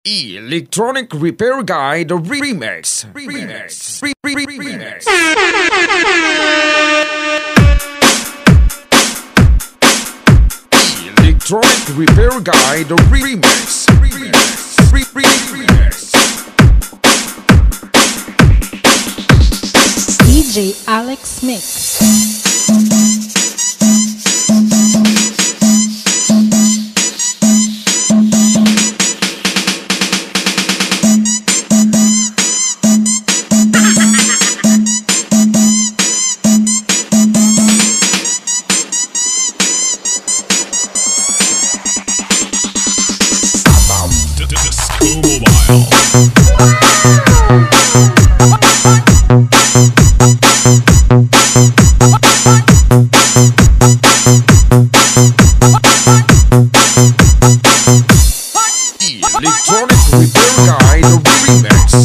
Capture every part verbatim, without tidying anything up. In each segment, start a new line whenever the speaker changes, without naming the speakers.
Electronic Repair Guide Remix. Remix. Re- re- re- Remix. Electronic Repair Guide Remix. Remix. Re- re- Remix.
D J Alex Mix.
Electronic Repair Guide Remix.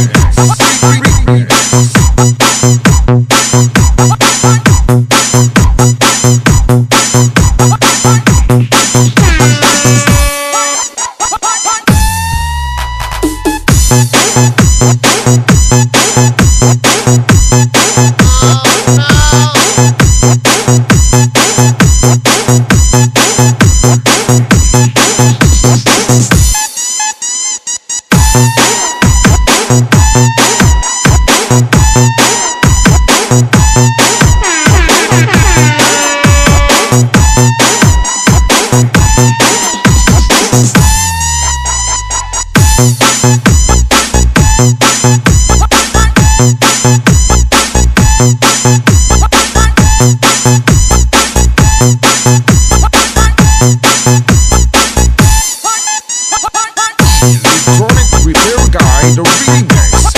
Electronic Repair Guide Remix.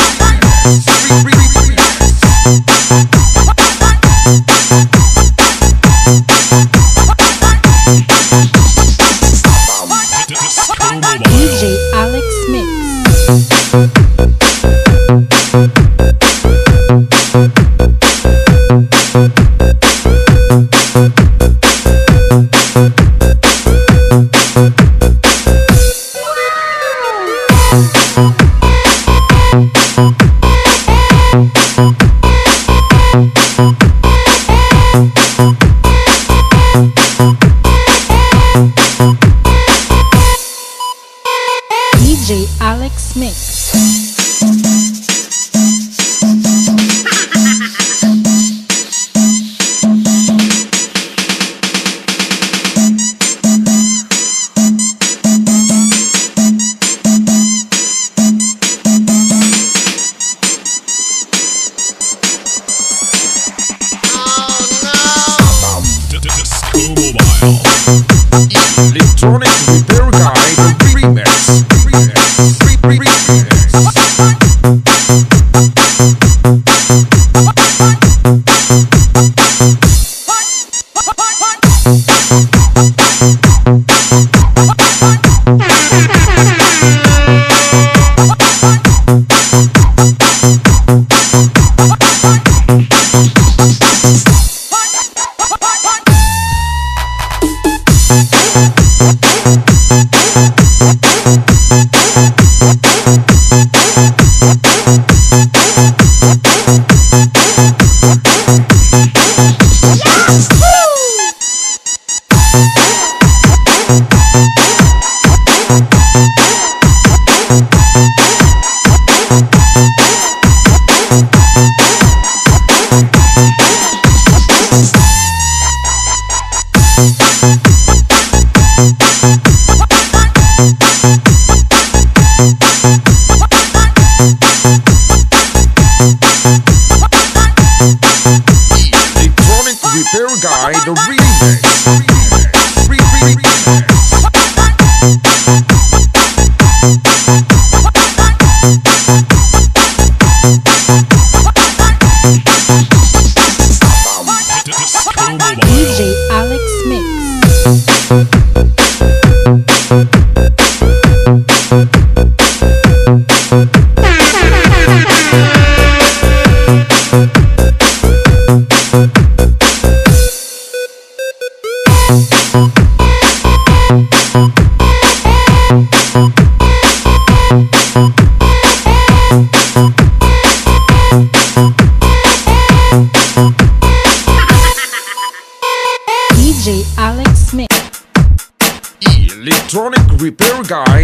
D J Alex Mix. D J Alex Mix.
Electronic Repair Guide Remix. Remix. Remix.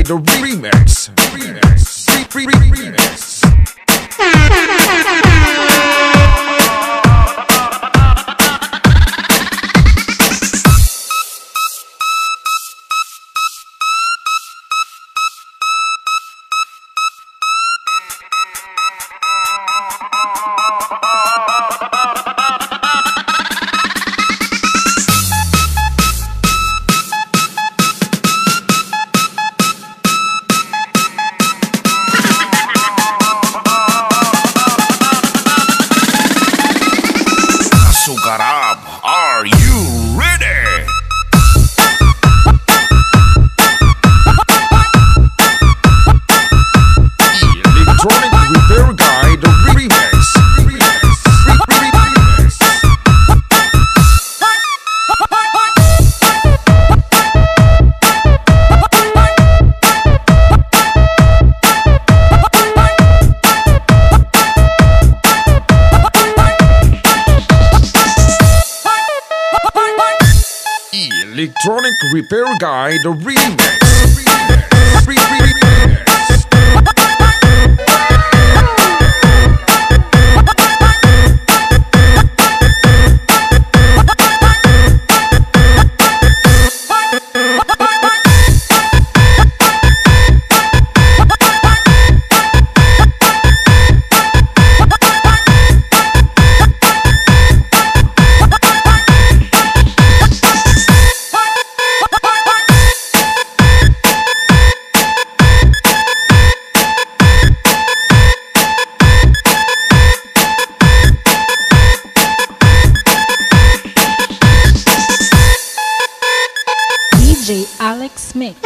the remix. Remix. Re- re- remix.
Are you ready?
Electronic Repair Guy, the remix. Remix. Re- re- remix. Electronic Repair Guy, the remix. Remix. Re- re- remix.
D J Alex Mix.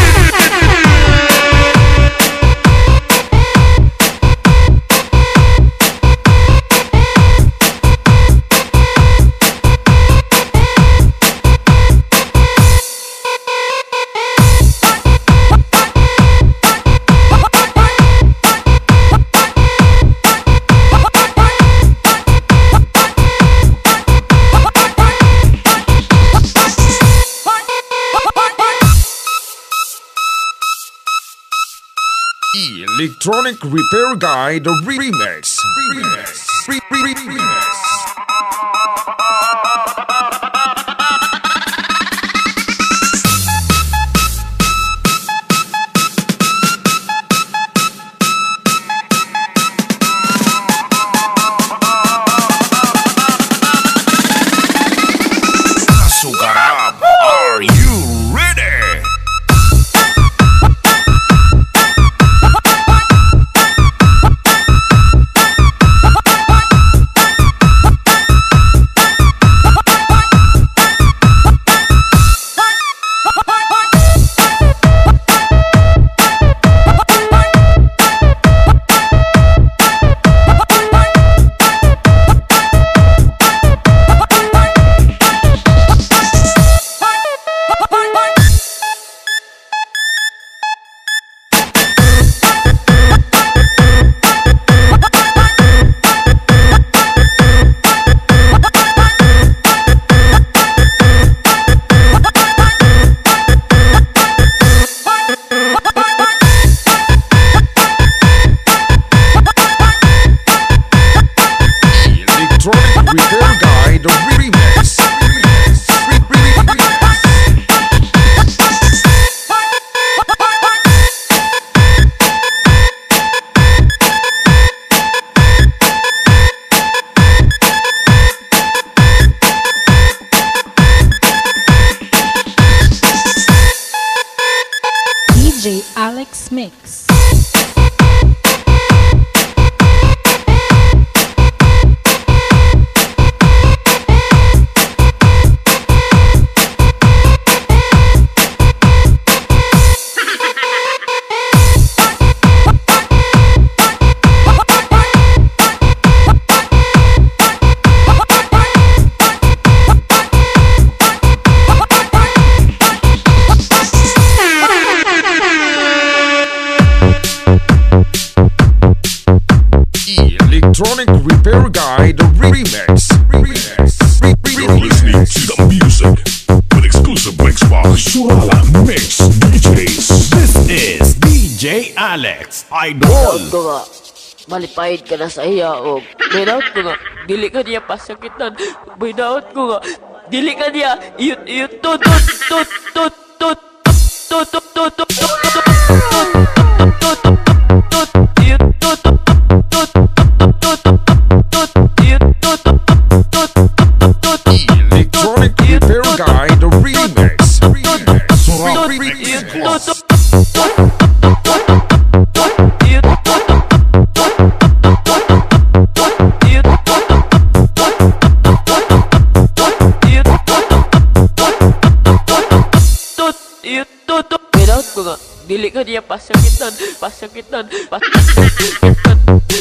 Electronic Repair Guy, the remix. Remix. Re- re- remix.
Sugarab, are you ready?
Electronic Repair Guy, the remix. Remix. Re- re- remix.
D J Alex Mix.
Electronic Repair Guy, the remix. Remix. Re- re-
You're listening to the music with exclusive mix by Surala Mix D Js. This is J Alex Idol.
Ko nga, malipayid ka na sa iya o binaot ko nga, dili ka niya pasakitan. Binaot ko nga, dili ka niya iyut iyut tut tut tut tut tut tut tut tut tut
Electronic Repair Guy, the remix. Surround Remix.
Binaot ko nga, dili ka niya pasakitan, pasakitan, pasakitan.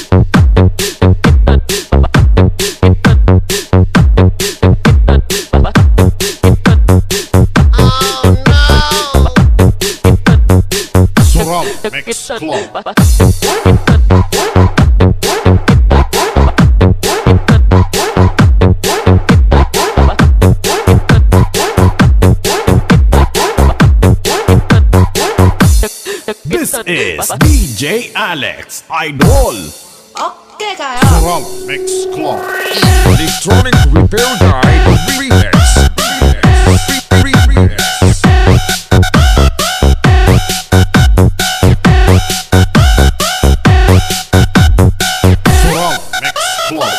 Surround Mix Club. This is D J Alex Idol.
Oke kayo.
Surround Mix Club.
Electronic Repair Guy, the remix. Remix.
Surround Mix Club.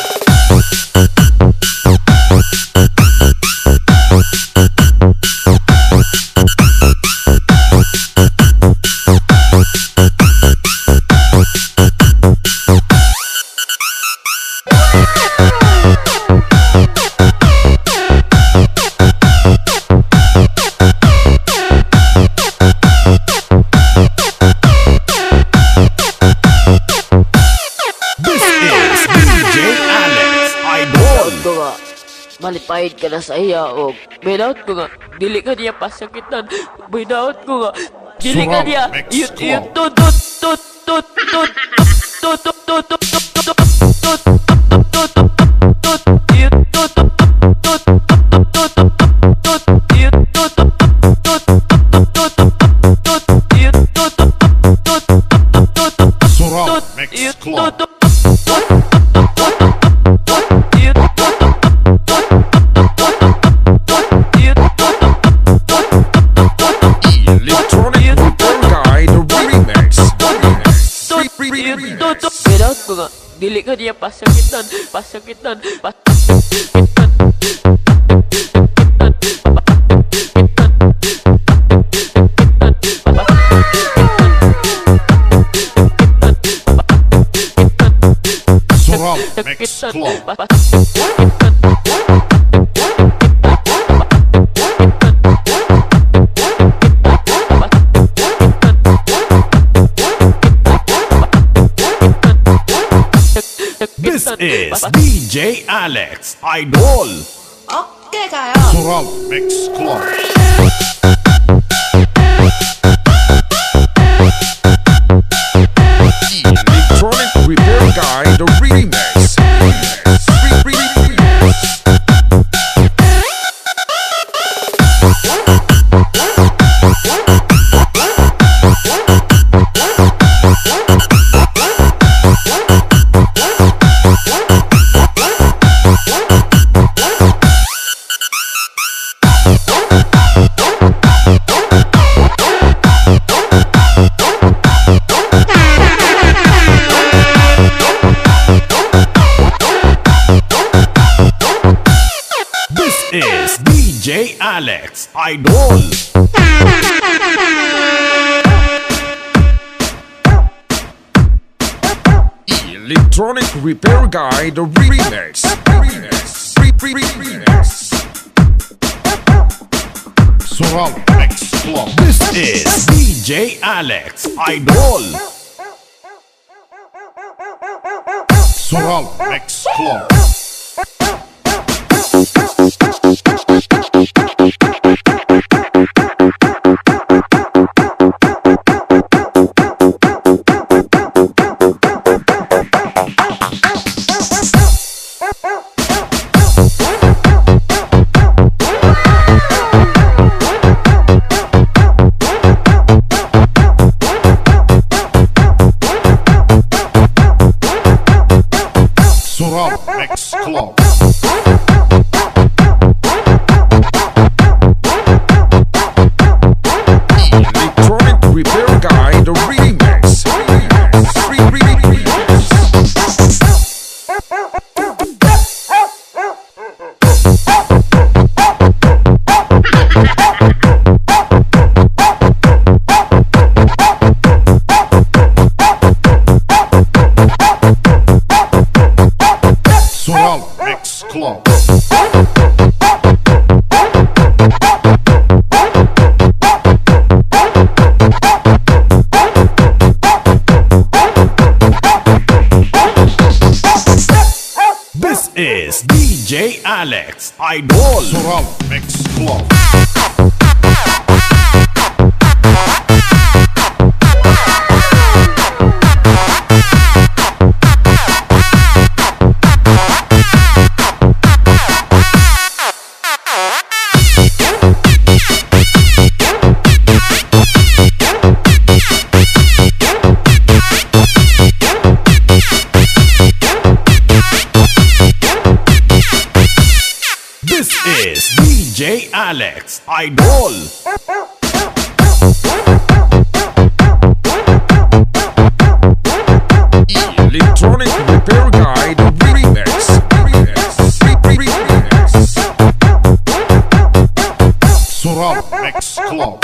Malipayid ka na sa iya o binaot ko nga, dili ka niya pasakitan. Binaot ko nga, dili ka niya iyut iyut tut tut tut tut tut tut tut tut tut tut tut tut iyut tut tut tut tut tut iyut tut tut tut tut iyut tut tut tut
Surround Mix Club.
Electronic Repair Guy, the remix.
Binaot ko nga, dili ka niya pasakitan, pasakitan, pasakitan.
Surround Mix Club. This is D J Alex Idol.
Oke kayo.
Surround Mix Club.
Electronic Repair Guy, the remix. Remix.
Is D J Alex Idol.
Electronic Repair Guy, the remix. Remix. Remix.
Surround Mix Club. This is D J Alex Idol. Surround Mix Club. Alex Idol Sural Mix Club. This is D J Alex Idol.
Electronic Repair Guide Remix.
Sural Mix Club.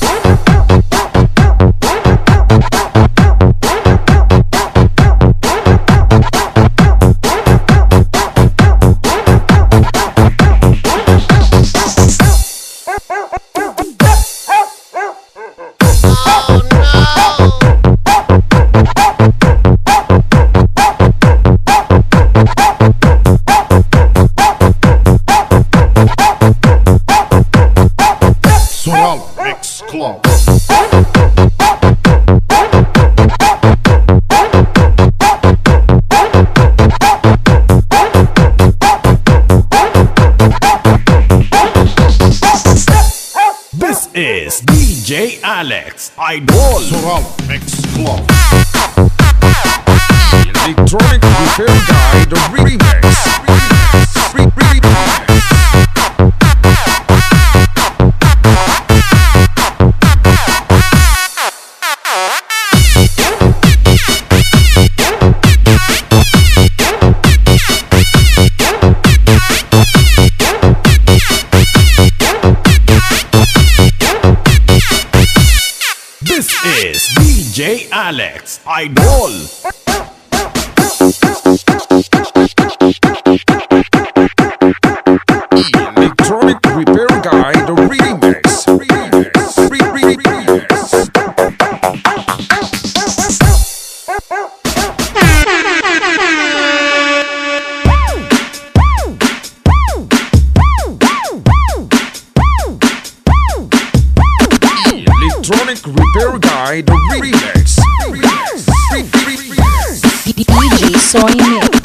Sural Mix Club. This is D J Alex Idol Sural Mix Club.
Electronic Repair Guide Remix.
This is D J Alex Idol.
Electronic Repair Guide Remix. Electronic Repair Guide Remix.
D J Soy Mix.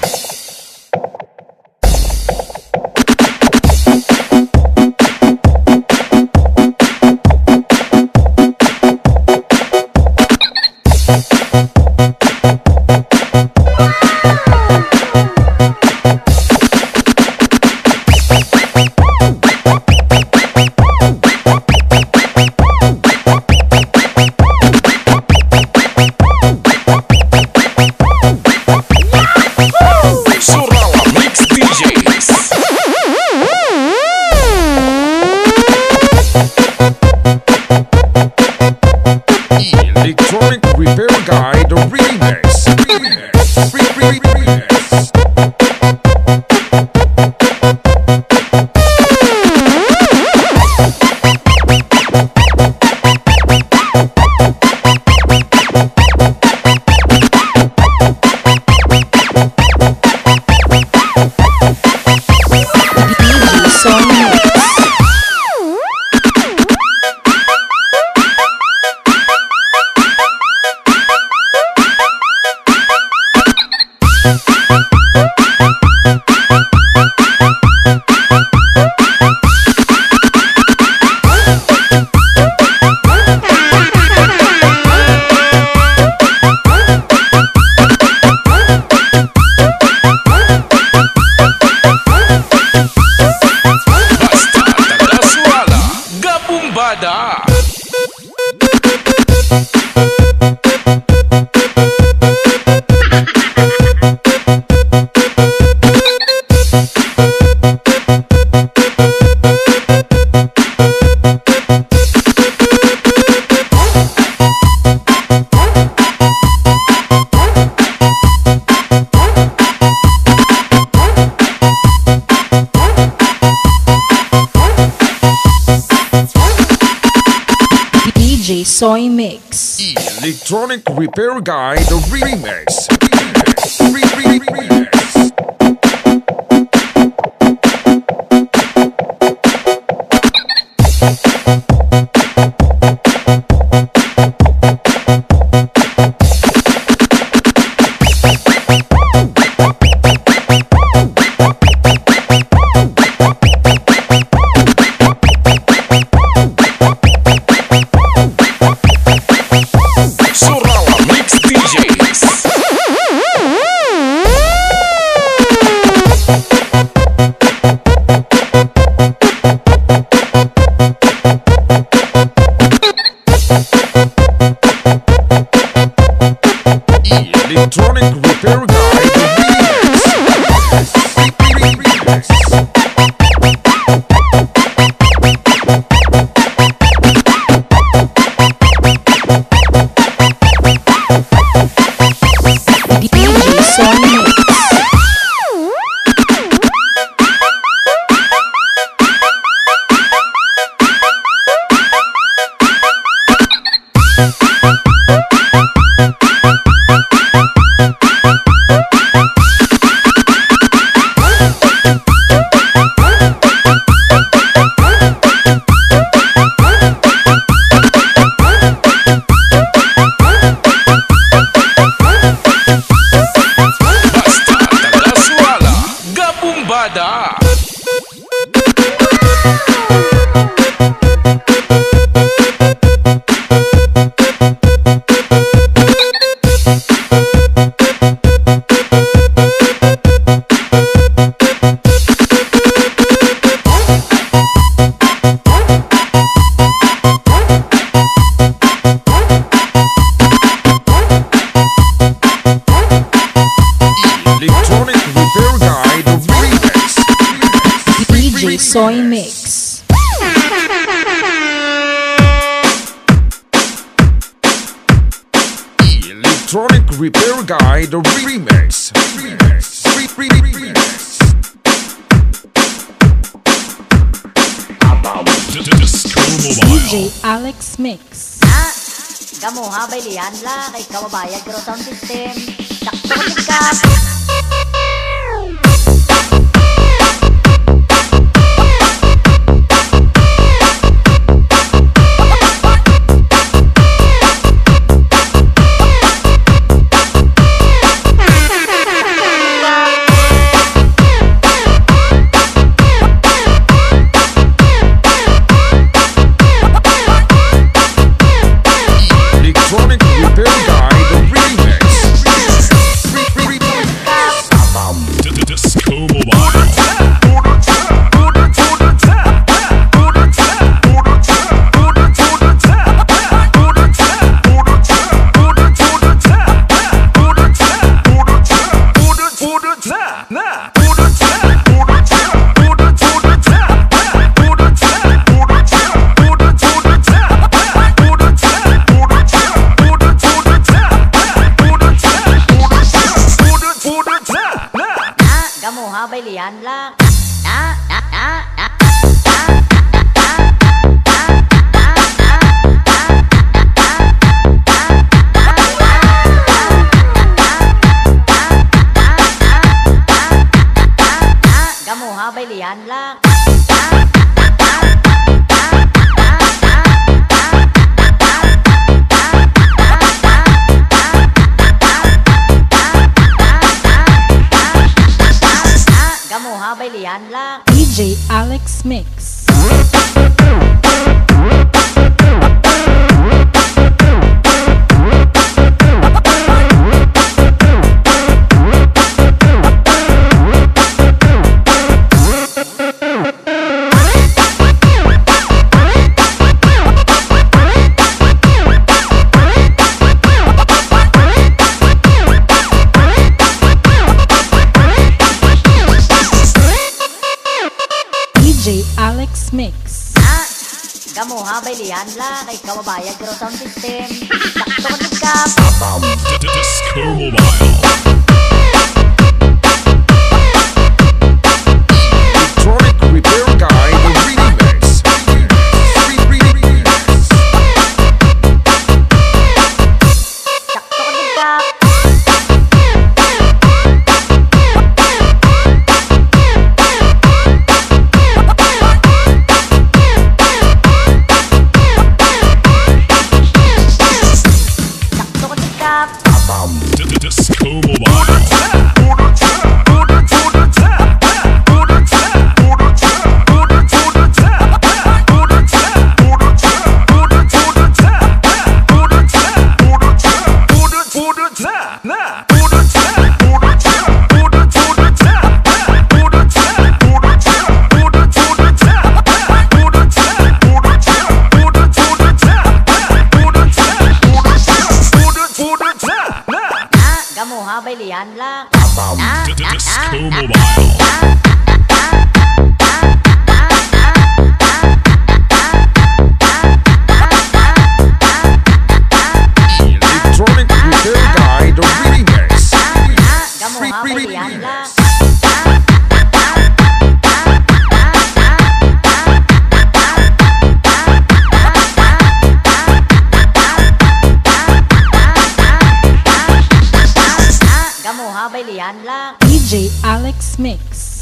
Electronic Repair Guide Remix.
Soy Mix.
Electronic Repair Guide Remix. Electronic Repair Guy, the remix.
D J Soy Mix.
Electronic Repair Guy, the remix.
D J Soy Mix.
Electronic Repair Guy, the remix. Remix. Re- re- remix.
D J Alex Mix.
Kamu habay la kay kawabayag pero sound system. Sakto ka.
Electronic Repair Guy, the remix. Re- re- remix.
Disco Mobile.
Kamu habay lian la. Na na na na. Kamu habay lian la. Kamu habay lian la.
D J Alex Mix. D J Alex Mix.
Kamu habay lian la kay kawabayag pero sound system. Sakto ka.
Disco Mobile.
Electronic Repair Guy, the remix. Re- re- remix.
Sakto ka.
Disco Mobile.
Kamu ha bailihan lang.
Disco Mobile.
Electronic Repair Guide Remix.
Kamu ha bailihan lang. Kamu ha bailihan lang.
D J Alex Mix.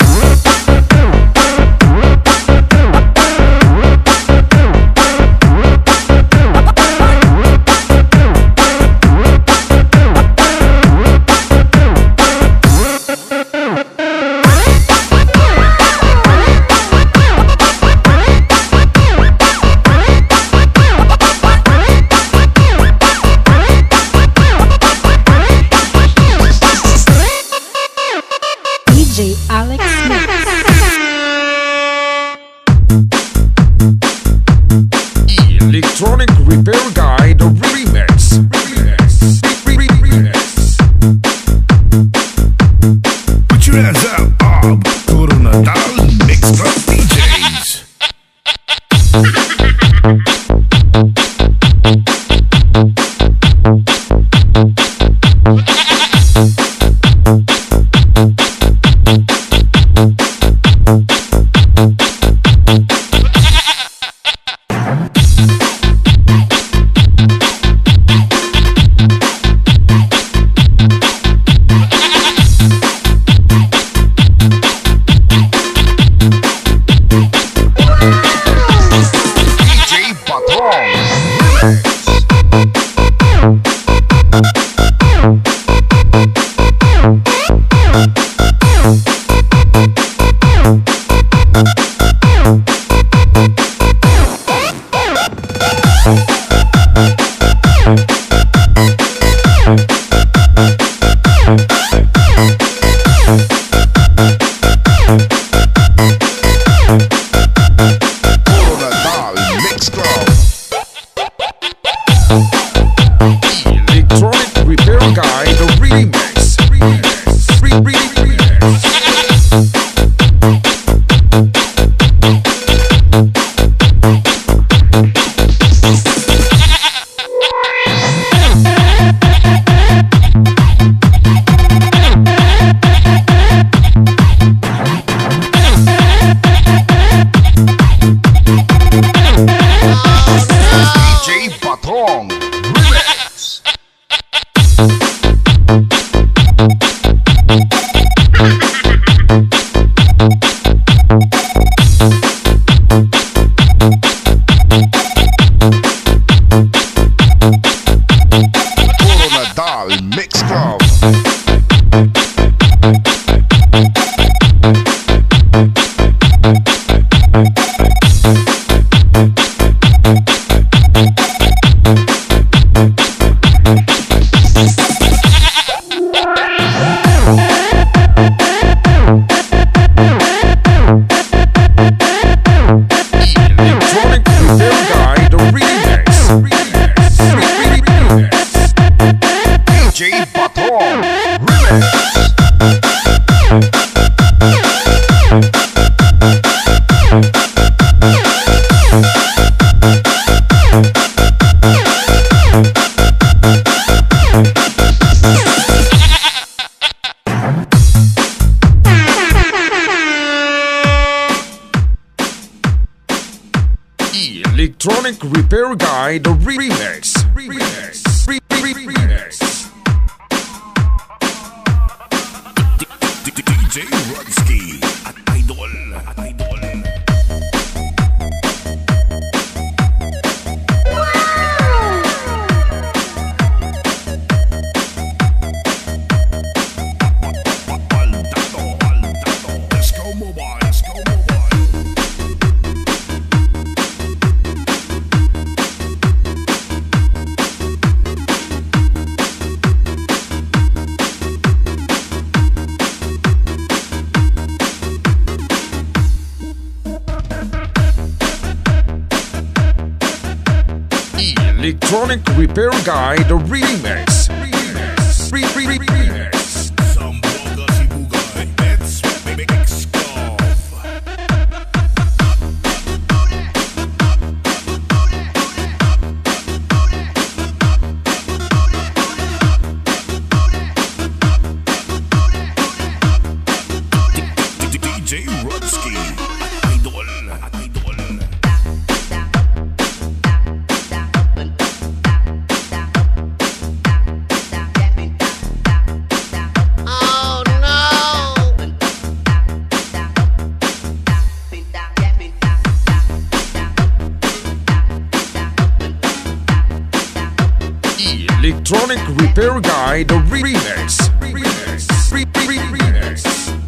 D J Alex Mix.
Electronic Repair Guide Remix. Remix. Remix.
Put your hands up, Bob. Puro Natal Mix Club D Js.
Electronic Repair Guide Remix. Remix. Remix. D J Patong Remix. Puro Nadal Mix Club. Electronic Repair Guide Remix. Remix. Remix. D J Patong Remix. Electronic Repair Guide Remix. Remix. Remix.
D J Rudsky at Idol. At Idol. Baldado, Baldado. Disco Mobile. Disco Mobile.
Electronic Repair Guide Remix. Remix. Remix. Electronic Repair Guy, the remix. Remix. Re- re- remix.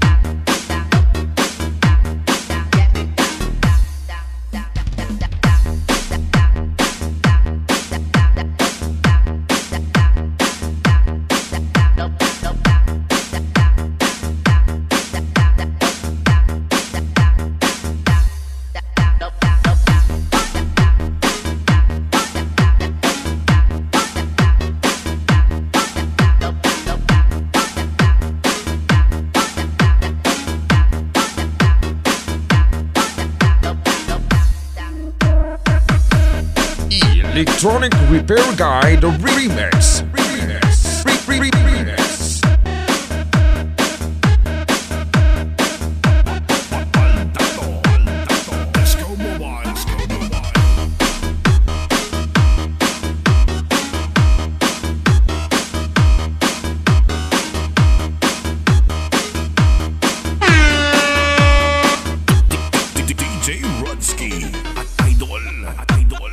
Electronic Repair Guy, the remix. Remix. Re- re- remix.
Let's go mobile, let's go mobile. D J Rudsky at Idol, at Idol.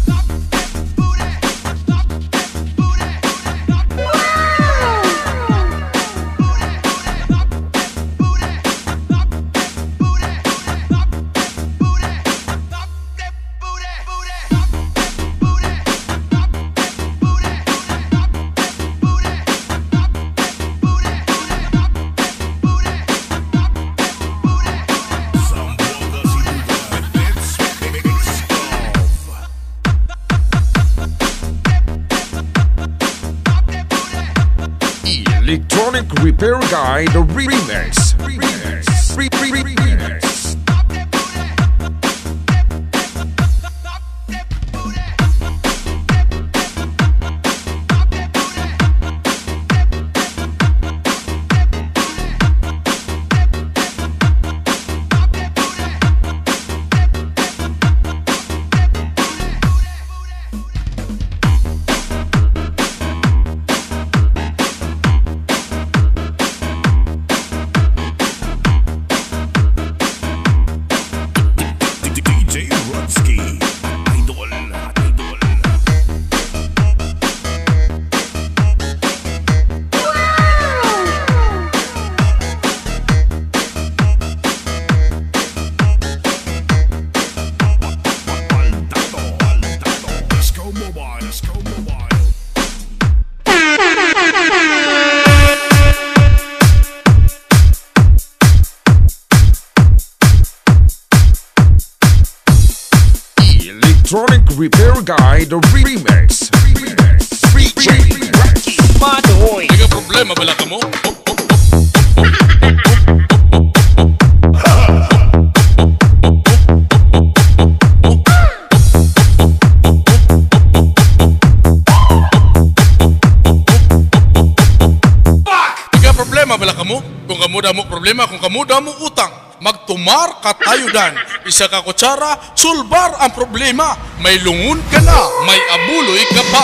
Electronic Repair Guy, the remix. Remix. Re- re- re- remix. Electronic Repair Guy, the remix. Remix. D J Rocky.
Madoy. May problema bala ka mo? May problema bala ka mo? Kung kamu damo problema, kung kamu damo utang, magtumar ka tayo dan. Isa ka kutsara, sulbar ang problema. May lungun ka na, may abuloy ka pa.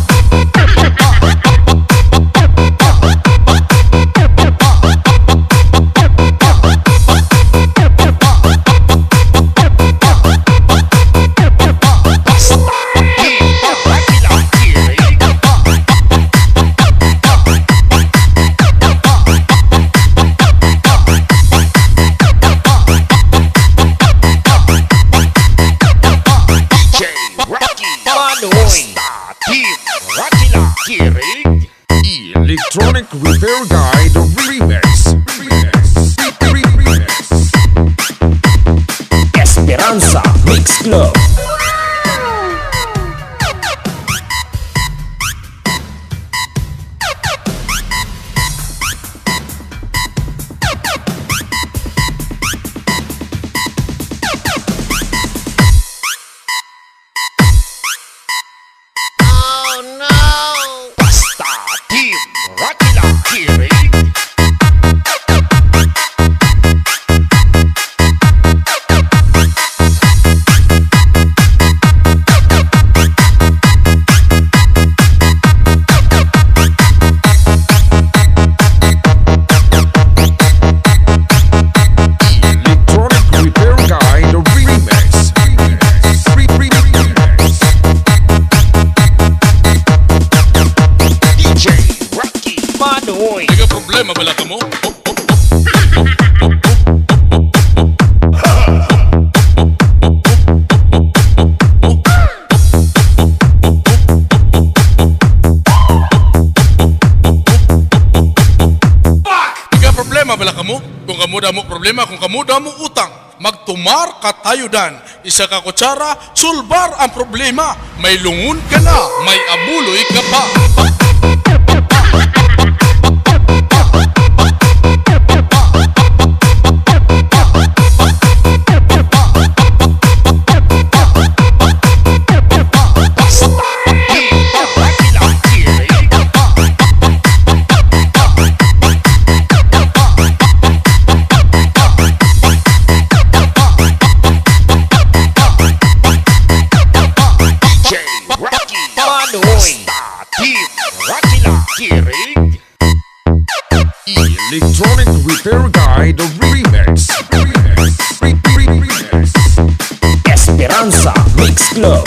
Electronic Repair Guy, the remix. Remix. Re- re- remix.
Esperanza Mix Club.
problema bala ka mo? Ika problema bala ka mo? Kung kamo da mo problema, kung kamo da mo utang, magtumar ka tayo dan. Isa ka kutsara, sulbar ang problema. May lungun ka na, may abuloy ka pa.
Electronic Repair Guy, the remix. Remix. Remix.
Esperanza Mix Club.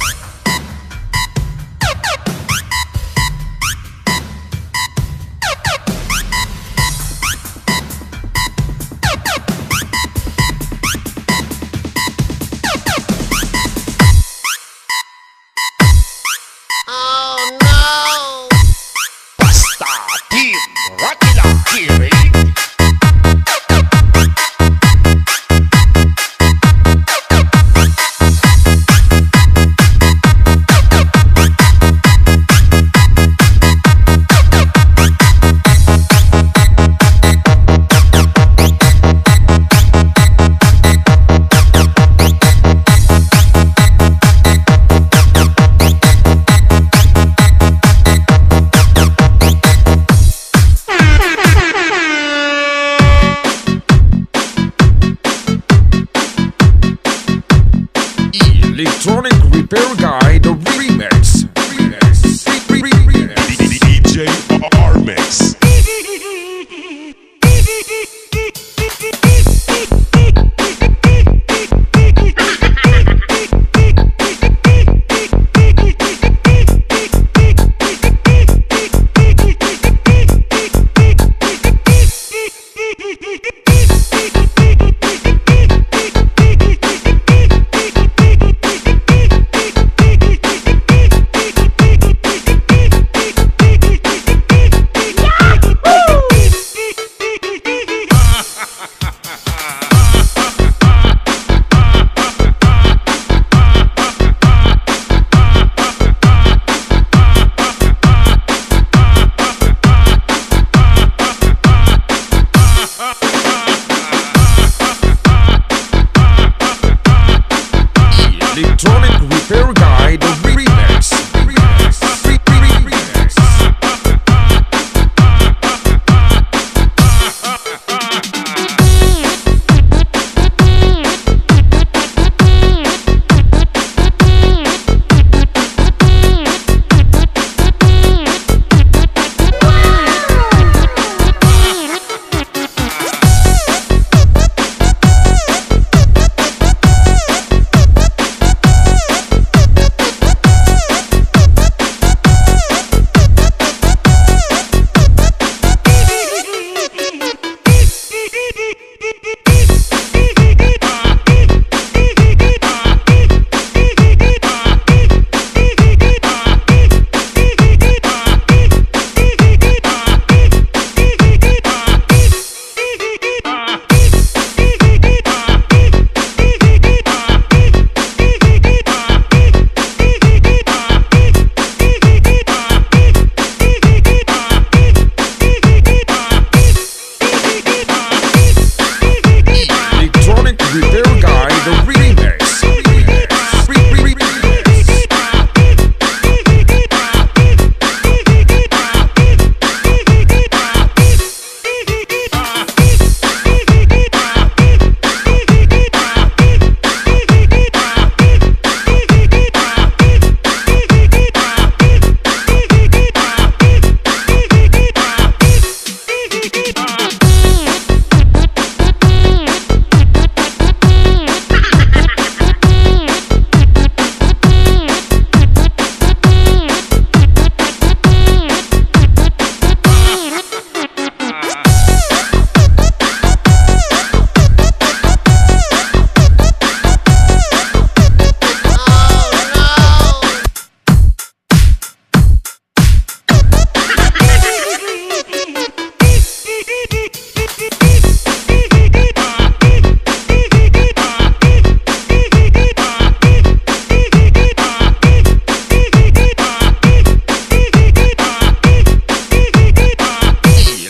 Electronic Repair Guy, the remix. Remix. Remix.
D J R-Mix.
Yeah!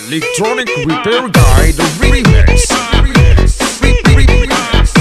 Electronic Repair Guide Remix. Re- re- remix.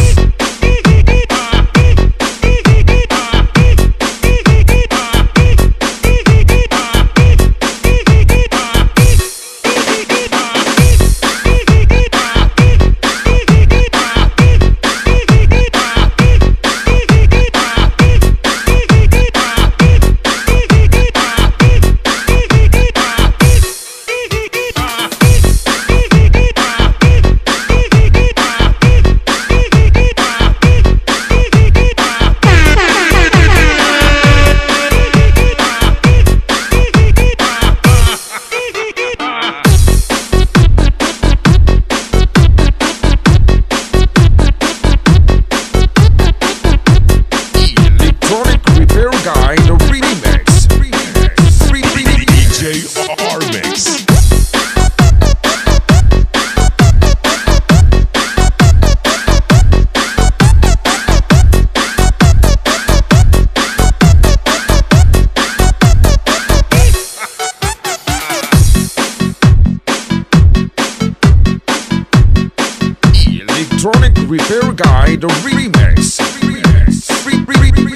Electronic Repair Guide Remix. Remix. Re- re- re-